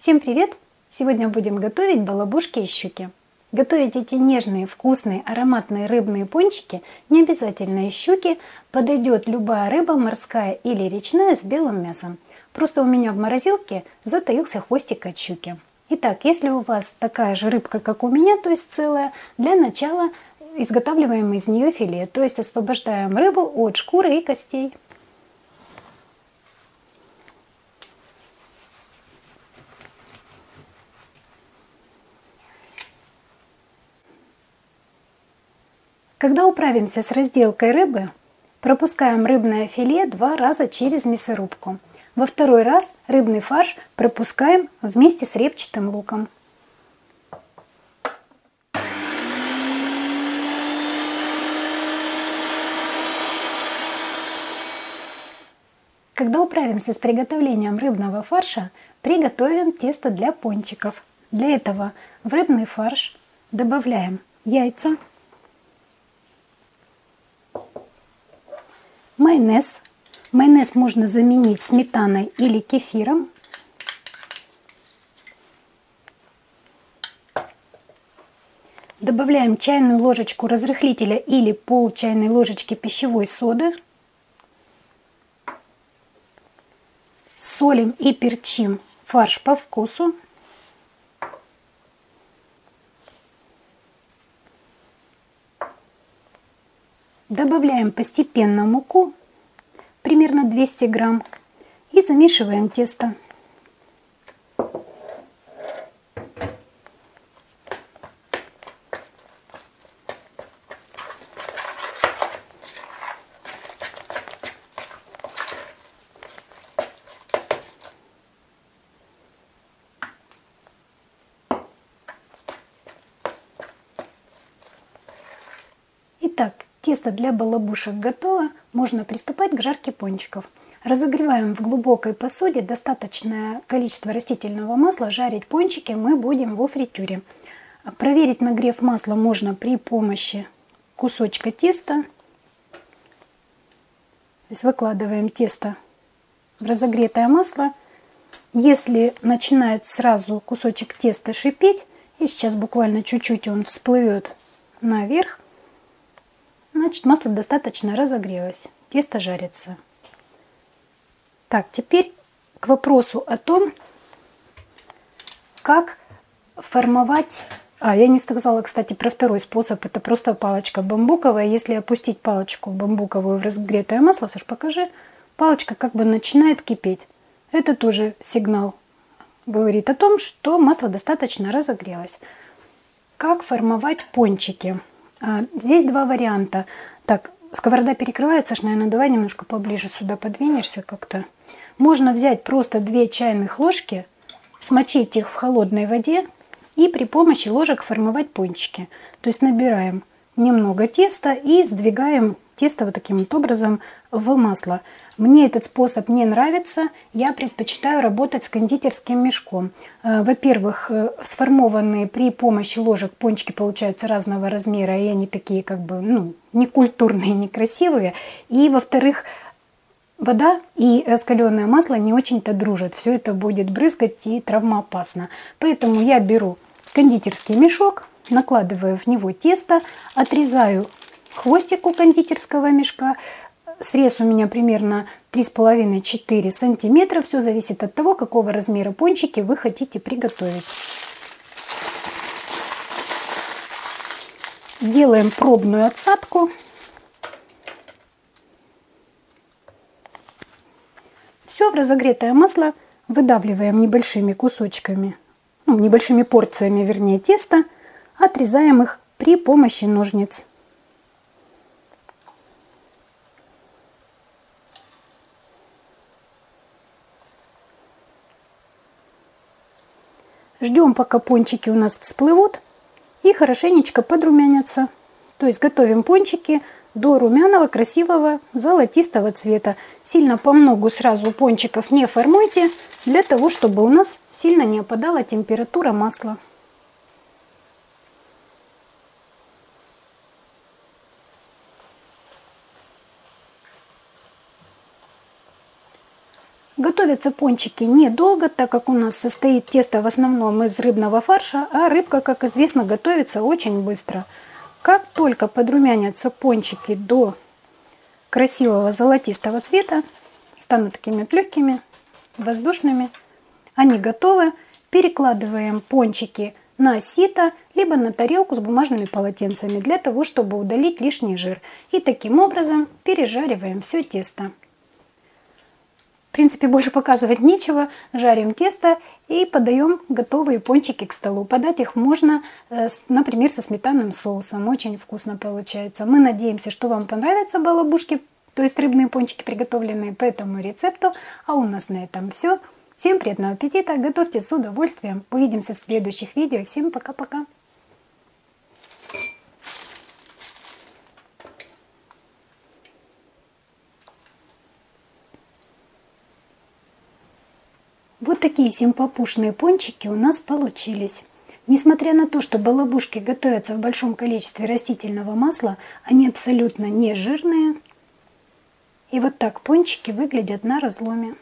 Всем привет! Сегодня будем готовить балабушки и щуки. Готовить эти нежные, вкусные, ароматные рыбные пончики не обязательно из щуки, подойдет любая рыба, морская или речная, с белым мясом. Просто у меня в морозилке затаился хвостик от щуки. Итак, если у вас такая же рыбка, как у меня, то есть целая, для начала изготавливаем из нее филе, то есть освобождаем рыбу от шкуры и костей. Когда управимся с разделкой рыбы, пропускаем рыбное филе 2 раза через мясорубку. Во второй раз рыбный фарш пропускаем вместе с репчатым луком. Когда управимся с приготовлением рыбного фарша, приготовим тесто для пончиков. Для этого в рыбный фарш добавляем яйца, майонез. Майонез можно заменить сметаной или кефиром. Добавляем чайную ложечку разрыхлителя или пол чайной ложечки пищевой соды. Солим и перчим фарш по вкусу. Добавляем постепенно муку, примерно 200 грамм, и замешиваем тесто. Итак, тесто для балабушек готово, можно приступать к жарке пончиков. Разогреваем в глубокой посуде достаточное количество растительного масла. Жарить пончики мы будем во фритюре. Проверить нагрев масла можно при помощи кусочка теста. То есть выкладываем тесто в разогретое масло. Если начинает сразу кусочек теста шипеть, и сейчас буквально чуть-чуть он всплывет наверх, значит, масло достаточно разогрелось, тесто жарится. Так, теперь к вопросу о том, как формовать... я не сказала, кстати, про второй способ. Это просто палочка бамбуковая. Если опустить палочку бамбуковую в разогретое масло, Саш, покажи, палочка как бы начинает кипеть. Это тоже сигнал, говорит о том, что масло достаточно разогрелось. Как формовать пончики? Здесь два варианта. Так, сковорода перекрывается, наверное, давай немножко поближе сюда подвинешься как-то. Можно взять просто 2 чайных ложки, смочить их в холодной воде и при помощи ложек формовать пончики. То есть набираем немного теста и сдвигаем тесто вот таким вот образом в масло. Мне этот способ не нравится, я предпочитаю работать с кондитерским мешком. Во-первых, сформованные при помощи ложек пончики получаются разного размера, и они такие как бы, не культурные, некрасивые. И во-вторых, вода и раскаленное масло не очень-то дружат. Все это будет брызгать и травмоопасно. Поэтому я беру кондитерский мешок, накладываю в него тесто, отрезаю хвостик у кондитерского мешка. Срез у меня примерно 3,5-4 сантиметра. Все зависит от того, какого размера пончики вы хотите приготовить. Делаем пробную отсадку. Все в разогретое масло выдавливаем небольшими кусочками, небольшими порциями, вернее, теста. Отрезаем их при помощи ножниц. Ждем, пока пончики у нас всплывут и хорошенечко подрумянятся. То есть готовим пончики до румяного, красивого, золотистого цвета. Сильно по многу сразу пончиков не формуйте, для того, чтобы у нас сильно не опадала температура масла. Готовя Готовятся пончики недолго, так как у нас состоит тесто в основном из рыбного фарша, а рыбка, как известно, готовится очень быстро. Как только подрумянятся пончики до красивого золотистого цвета, станут такими легкими, воздушными, они готовы. Перекладываем пончики на сито, либо на тарелку с бумажными полотенцами, для того, чтобы удалить лишний жир. И таким образом пережариваем все тесто. В принципе, больше показывать нечего. Жарим тесто и подаем готовые пончики к столу. Подать их можно, например, со сметанным соусом. Очень вкусно получается. Мы надеемся, что вам понравятся балабушки, то есть рыбные пончики, приготовленные по этому рецепту. А у нас на этом все. Всем приятного аппетита, готовьте с удовольствием. Увидимся в следующих видео. Всем пока-пока. Вот такие симпопушные пончики у нас получились. Несмотря на то, что балабушки готовятся в большом количестве растительного масла, они абсолютно не жирные. И вот так пончики выглядят на разломе.